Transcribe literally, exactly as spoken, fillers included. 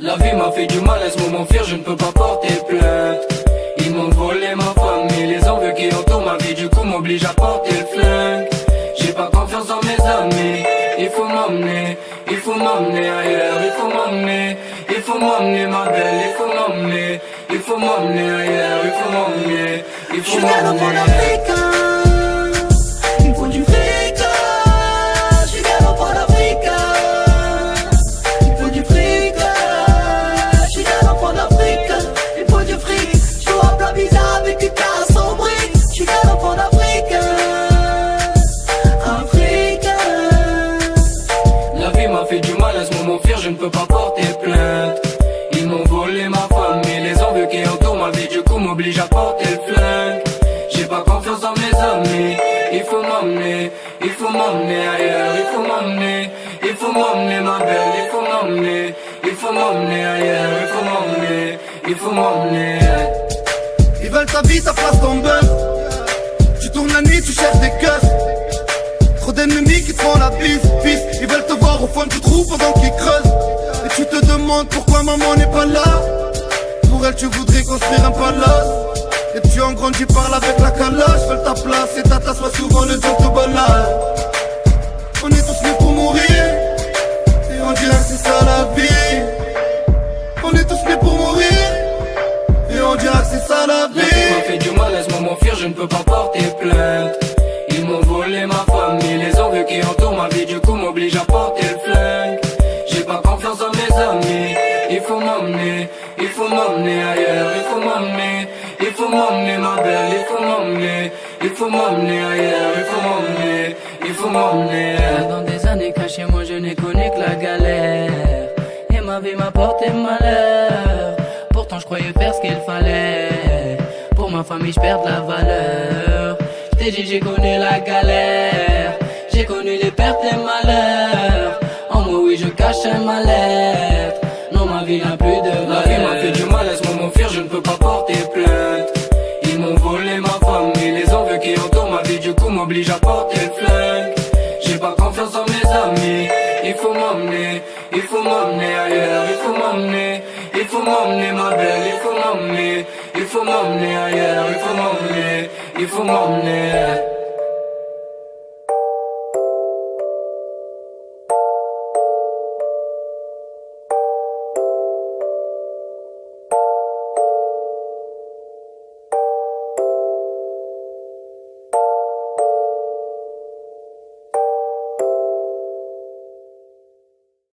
La vie m'a fait du mal, laisse-moi m'enfuir, je ne peux pas porter plainte. Ils m'ont volé ma famille, les envieux qui entourent ma vie, du coup m'obligent à porter le flingue. J'ai pas confiance dans mes amis, il faut m'emmener, il faut m'emmener ailleurs, il faut m'emmener, il faut m'emmener ma belle, il faut m'emmener, il faut m'emmener ailleurs, il faut m'emmener, il faut m'emmener. Il faut du fric, je suis galop pour l'Afrique. Il faut du fric, je suis galop pour l'Afrique. Il faut du fric, je joue à plat bizarre avec du casse en briques. Je suis galop pour l'Afrique, Afrique. La vie m'a fait du mal, laisse-moi m'enfuir, je ne peux pas porter plainte. Ils m'ont volé ma famille, les envieux qui entourent ma vie, du coup m'obligent à porter le flingue. J'ai pas confiance dans mes amis, il faut m'emmener, il faut m'emmener ailleurs, il faut m'emmener, il faut m'emmener ma belle, il faut m'emmener, il faut m'emmener ailleurs, il faut m'emmener, il faut m'emmener. Ils veulent ta vie, ta place, ton buzz. Tu tournes la nuit, tu cherches des keufs. Trop d'ennemis qui te font la bise, fils. Ils veulent te voir au fond du trou pendant qu'ils creusent. Et tu te demandes pourquoi maman n'est pas là. Pour elle tu voudrais construire un palace. Et tu en grandis, parles avec la calache. Veulent ta place et ta tasse, soit souvent le job de balade. On est tous nés pour mourir, et on dirait que c'est ça la vie. On est tous nés pour mourir, et on dirait que c'est ça la vie. La vie m'a fait du mal, laisse-moi m'enfuir, je ne peux pas porter plainte. Ils m'ont volé ma famille, les envieux qui entourent ma vie, du coup m'obligent à porter le flingue. J'ai pas confiance dans mes amis, il faut m'emmener, il faut m'emmener ailleurs, il faut m'emmener, il faut m'emmener ma belle, il faut m'emmener, il faut m'emmener ailleurs, il faut m'emmener, il faut m'emmener. Dans des années cachées, moi je n'ai connu que la galère. Et ma vie m'a porté malheur. Pourtant je croyais faire ce qu'il fallait. Pour ma famille je perds de la valeur. J't'ai dit j'ai connu la galère. J'ai connu les pertes, les malheurs. En moi oui je cache un mal-être. Non ma vie n'a plus de valeur. La vie m'a fait du mal, laisse-moi m'enfuir, je ne peux pas porter plainte. Ils m'ont volé ma famille, les envieux qui entourent ma vie, du coup m'obligent à porter le flingue. J'ai pas confiance dans mes amis, il faut m'emmener, il faut m'emmener ailleurs, il faut m'emmener, il faut m'emmener ma belle, il faut m'emmener, il faut m'emmener ailleurs, il faut m'emmener, il faut m'emmener.